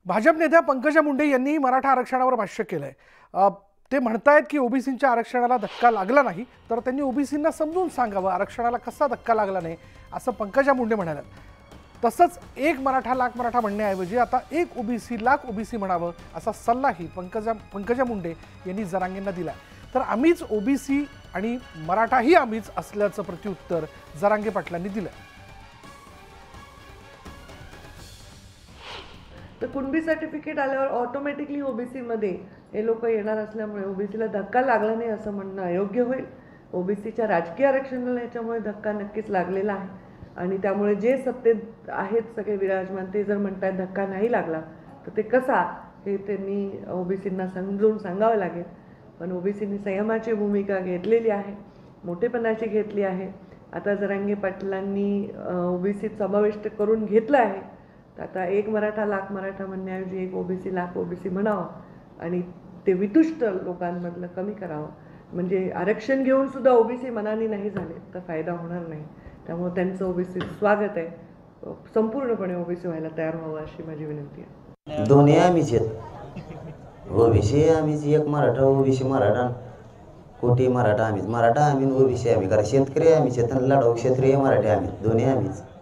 भाजप नेत्या पंकजा मुंडे यांनी मराठा आरक्षणावर भाष्य केलंय। ते म्हणतायत की ओबीसींच्या आरक्षणाला धक्का लागला नाही, तर त्यांनी ओबीसींना समजून सांगावं आरक्षणाला कसा धक्का लागला नाही असं पंकजा मुंडे म्हणाल्या। तसंच एक मराठा लाख मराठा म्हणण्याऐवजी आता एक ओबीसी लाख ओबीसी म्हणावं असा सल्लाही पंकजा मुंडे यांनी जरांगेंना दिला। तर आम्हीच ओबीसी आणि मराठाही आम्हीच असल्याचं प्रत्युत्तर जरांगे पाटलांनी दिलं। तर कुणबी सर्टिफिकेट आल्यावर ऑटोमॅटिकली ओबीसी मध्ये हे लोक येणार असल्यामुळे ओबीसीला धक्का लागला नाही असं म्हणणं अयोग्य होईल। ओबीसीच्या राजकीय आरक्षणाला याच्यामुळे धक्का नक्कीच लागलेला आहे आणि त्यामुळे जे सत्तेत आहेत सगळे विराजमान ते जर म्हणतात धक्का नाही लागला तर ते कसा हे त्यांनी ओबीसींना समजून सांगावं लागेल। पण ओबीसींनी संयमाची भूमिका घेतलेली आहे, मोठेपणाची घेतली आहे। आता जरांगे पाटलांनी ओबीसीत समाविष्ट करून घेतलं आहे। आता एक मराठा लाख मराठा म्हणण्याऐवजी एक ओबीसी लाख ओबीसी म्हणावं आणि ते वितुष्ट लोकांमधलं कमी करावं, म्हणजे आरक्षण घेऊन सुद्धा ओबीसी मनाने नाही झाले तर फायदा होणार नाही। त्यामुळे त्यांचं ओबीसी स्वागत आहे, संपूर्णपणे ओबीसी व्हायला तयार व्हावं अशी माझी विनंती आहे। दोन्ही आम्हीच आहेत, ओबीसी आम्हीच, एक मराठा ओबीसी मराठा, कोटी मराठा आम्हीच, मराठा आम्ही ओबीसी आम्ही, कारण शेतकरी आम्हीच आहेत, लढाऊ क्षेत्रीय मराठी आम्ही, दोन्ही आम्हीच।